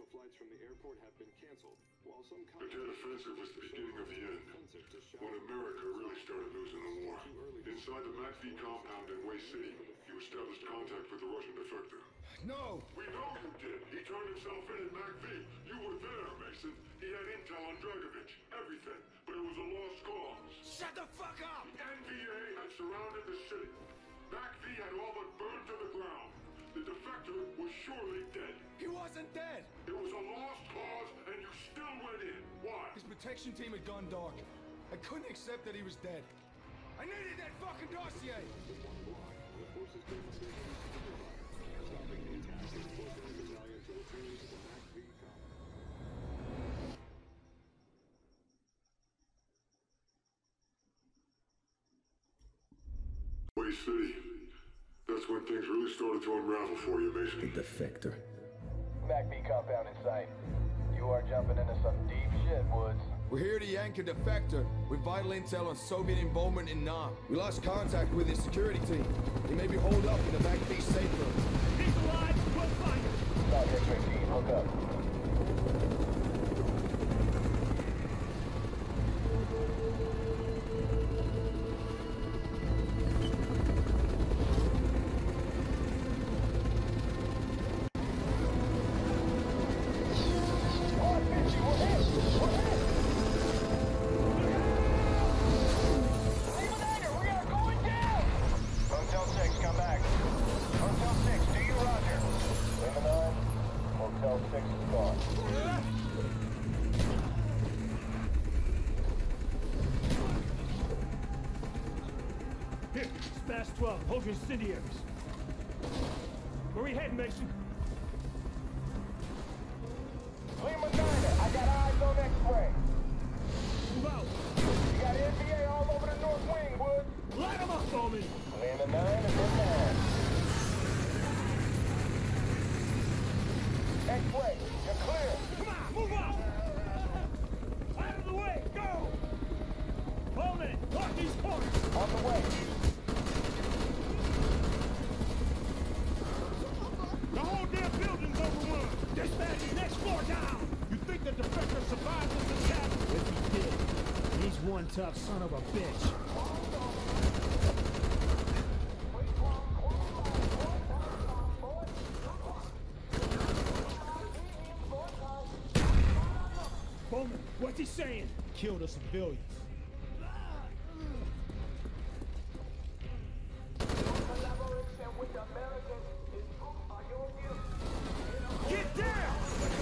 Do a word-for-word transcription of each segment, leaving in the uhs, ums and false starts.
flights from the airport have been canceled. While some The Tet Offensive was the beginning of the end, when America really started losing the war. Inside the MACV compound in Way City, you established contact with the Russian defector. No! We know you did! He turned himself in at MACV! You were there, Mason! He had intel on Dragovich, everything, but it was a lost cause. Shut the fuck up! The N V A had surrounded the city. MACV had all but burned to the ground. The defector was surely dead. He wasn't dead! It was a lost cause, and you still went in. Why? His protection team had gone dark. I couldn't accept that he was dead. I needed that fucking dossier! The forces came under heavy supply, stopping the attack and forcing the battalion to return to the MACV compound. Way City. That's when things really started to unravel for you, Mason. The defector. MACV compound in sight. You are jumping into some deep shit, Woods. We're here to yank a defector with vital intel on Soviet involvement in Nam. We lost contact with his security team. He may be holed up in the MACV safe room. He's alive! We'll find him! Stop X-ray team, hook up. Here, Smash twelve, hold your incendiaries. Where we heading, Mason? Lima Niner, I got eyes on X-ray. Move out. You got N V A all over the north wing, Woods. Light them up, Bowman. Lima nine is in line. X-ray, you're clear. Come on, move out. Out of the way, go. Bowman, lock these corners. On the way. The whole damn building's overrun. Dispatch, next floor down. You think the defector survived this attack? If he did, he's one tough son of a bitch. Bowman, what's he saying? Kill the civilians. Get down!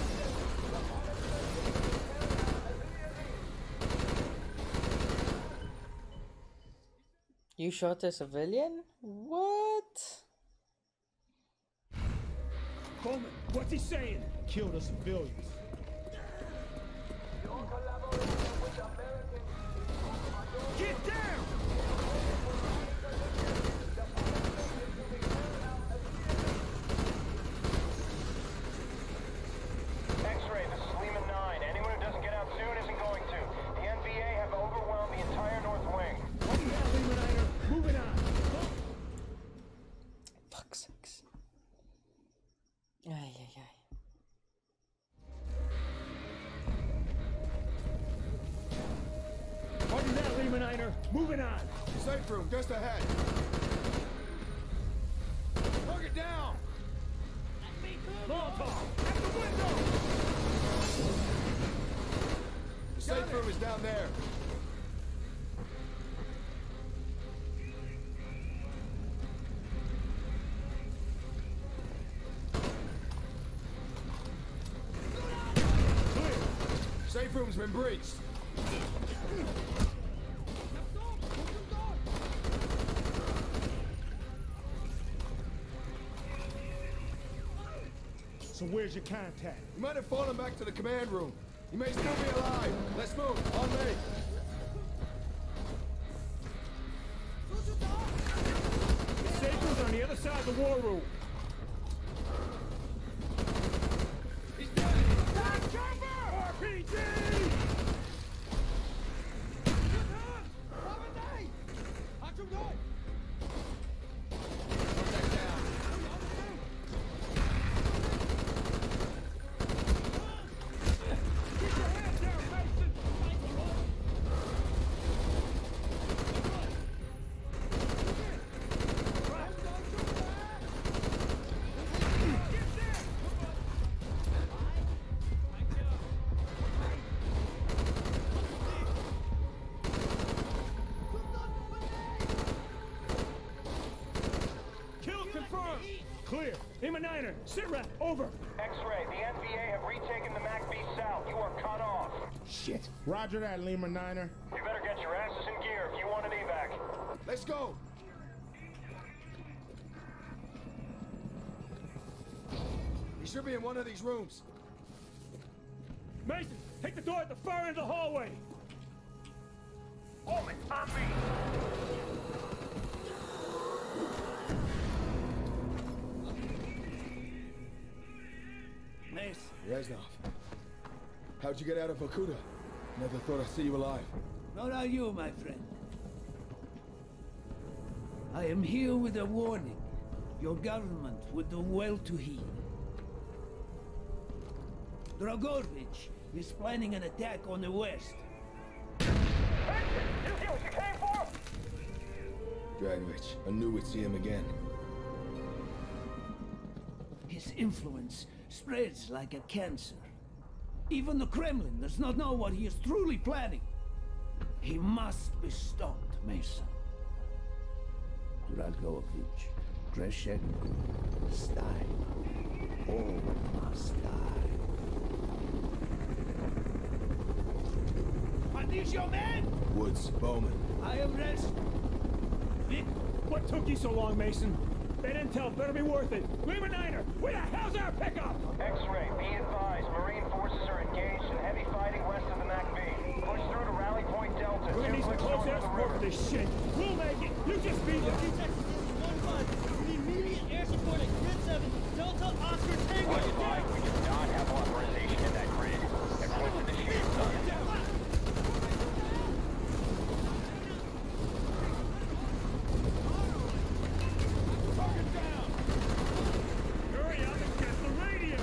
You shot a civilian? What? Bowman, what's he saying? Kill the civilians. Get down! X-ray, this is Lima nine. Anyone who doesn't get out soon isn't going to. The N V A have overwhelmed the entire north wing. What the hell, Lima Niner? Moving on. Fuck's sakes. Ay, ay, ay. Pardon that, Lima Niner. Moving on. Safe room, just ahead. Look it down! Molotov, at the window! The safe room is down there. Clear. Safe room's been breached. So where's your contact? He might have fallen back to the command room. He may still be alive. Let's move. On me. The safe room's on the other side of the war room. He's dead. Take cover! R P G! Clear. Lima Niner, sit rep, over. X-ray, the N V A have retaken the MAC V South. You are cut off. Shit. Roger that, Lima Niner. You better get your asses in gear if you want an evac. Let's go! He should be in one of these rooms. Mason, take the door at the far end of the hallway. Holman, on me! Mason. Reznov, how'd you get out of Vorkuta? Never thought I'd see you alive. Nor are you, my friend. I am here with a warning. Your government would do well to heed. Dragovich is planning an attack on the west. Did you see what you came for? Dragovich, I knew we'd see him again. His influence spreads like a cancer. Even the Kremlin does not know what he is truly planning. He must be stopped, Mason. Dragovich, Kreshenko, Stein, all must die. Are these your men? Woods, Bowman. I am resting. Vic, what took you so long, Mason? That intel better be worth it. Lima Niner, where the hell's our pickup? X-ray, be advised. Marine forces are engaged in heavy fighting west of the MAC V. Push through to Rally Point Delta. We're gonna need some close air support for this shit. We'll make it. You just be there. Texas one one. We need immediate air support at Grid seven, Delta Oscar Tango. Watch five, we do not have authorization in that grid. Everyone's in the shield zone. Hurry up and get the radio.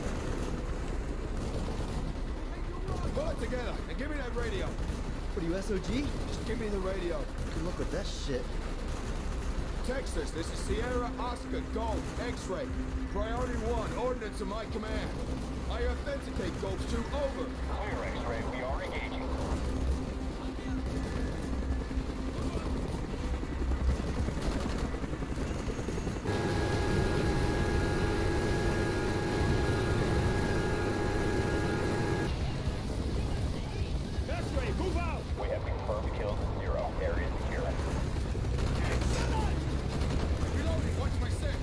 Pull it together and give me that radio. What are you, S O G? Just give me the radio. Good luck with that shit. Texas, this is Sierra Oscar Golf X-ray. Priority one, ordnance in my command. I authenticate Golf two, over. Clear, X-ray. We are engaging. X-ray, move out. We have confirmed kills at zero. Area secure. Reloading, watch my six.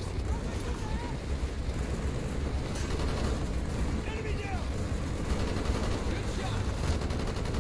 Enemy down. Good shot.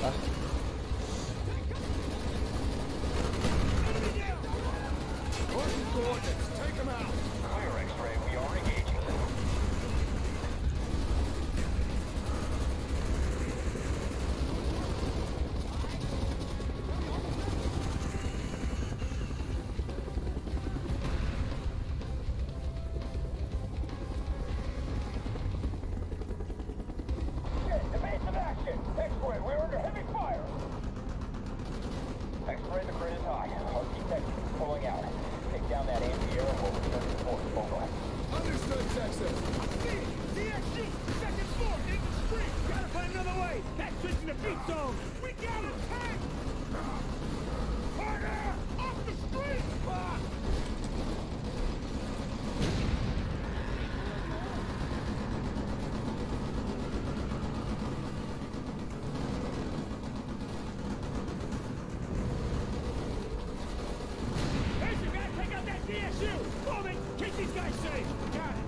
Marking coordinates. Take them out. Clear, X-ray. We are engaging. Evasive action! X-ray, we're under heavy fire! X-ray, the grid is high. Our detectives pulling out. Take down that anti-air and we'll return to force. Over. Understood, Texas. D X G, second floor, in the street. Gotta find another way. That's switching the beat zone. We got him. Tank! Harder! Off the street! Fuck! Hey, you gotta take out that D S U! Move it! Keep these guys safe! Got it!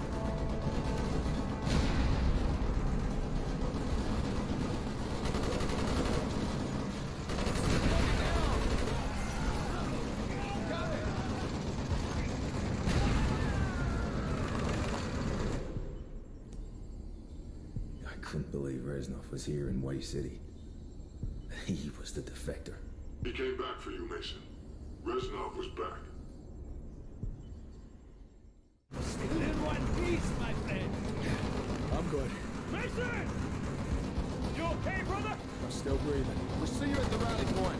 I couldn't believe Reznov was here in Way City. He was the defector. He came back for you, Mason. Reznov was back. Still in one piece, my friend. I'm good. Mason! You okay, brother? I'm still breathing. We'll see you at the rally point.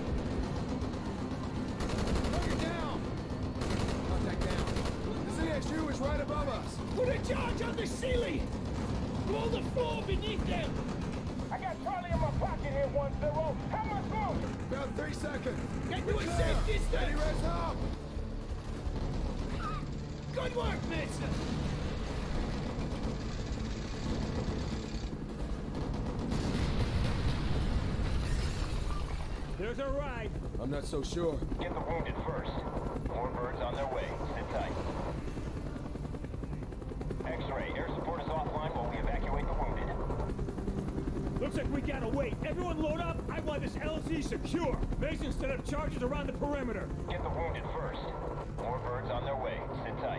Target down! Contact down. The Z X U is right above us. Put a charge on the ceiling! Blow the floor beneath them! I got Charlie in my pocket here, one zero. How much longer? About three seconds. Get to a safe Ready, distance! rest up! Good work, Mason! There's a ride. I'm not so sure. Get the wounded first. More birds on their way. Sit tight. X-ray, air support is offline while we evacuate the wounded. Looks like we gotta wait. Everyone load up. I want this L Z secure. Mason set up charges around the perimeter. Get the wounded first. More birds on their way. Sit tight.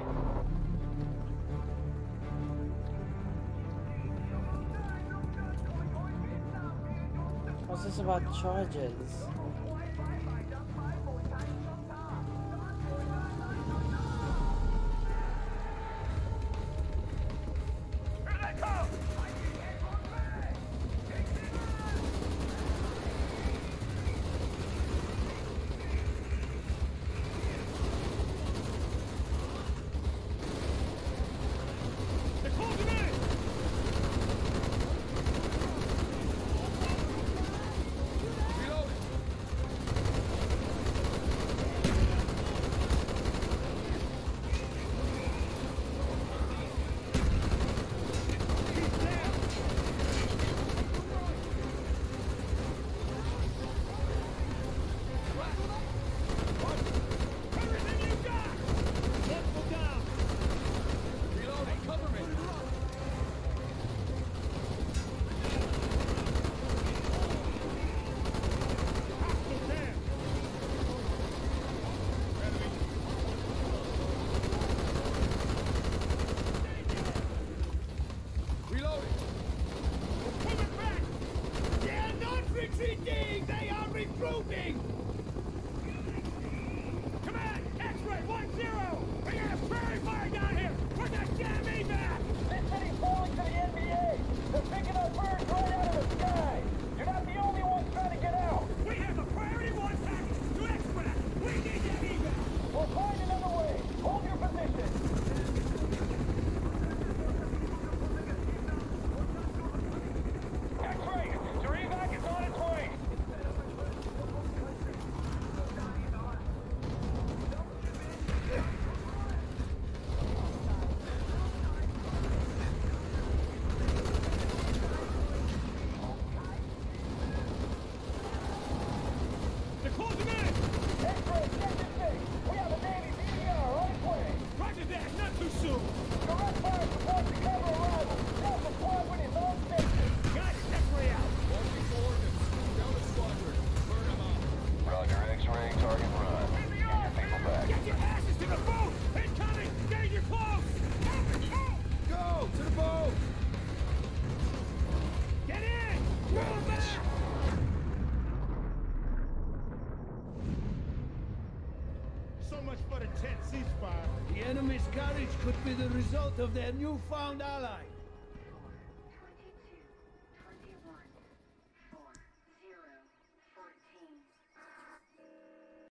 What's this about charges? Here they come! They're closing in! Reloading. He's down! Everything you got! Multiple down! Reloading. Cover me. Hostile down! Reloading. Coming back! They're not retreating! They are regrouping! Command! X-ray one zero! We got a prairie fire down here! Put that damn evac! This city's falling to the N B A! They're picking up birds right out of the sky! You're not the only ones trying to get out! We have a priority one package to extract! We need that evac! We'll find another way! Hold your position! X-ray! Your evac is on its way! so much for the tense ceasefire. The enemy's courage could be the result of their newfound ally.